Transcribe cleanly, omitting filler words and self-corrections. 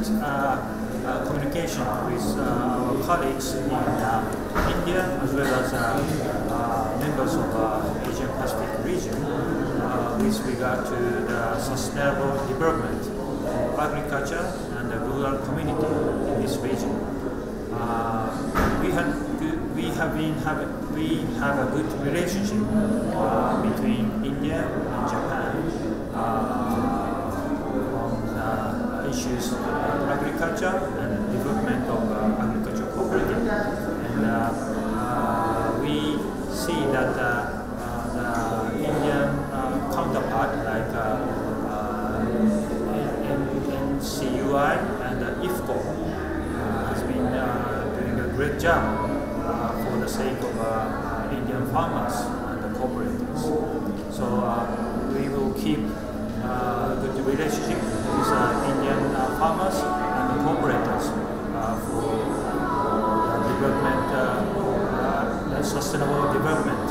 communication with our colleagues in India as well as members of Asian Pacific region with regard to the sustainable development of agriculture and the rural community in this region. We have a good relationship between India and Japan on issues of agriculture and development of agricultural cooperative. And we see that the Indian counterpart like NCUI and IFCO has been doing a great job for the sake of Indian farmers and the cooperatives. So we will keep good relationship with Indian farmers and the cooperators for development, sustainable development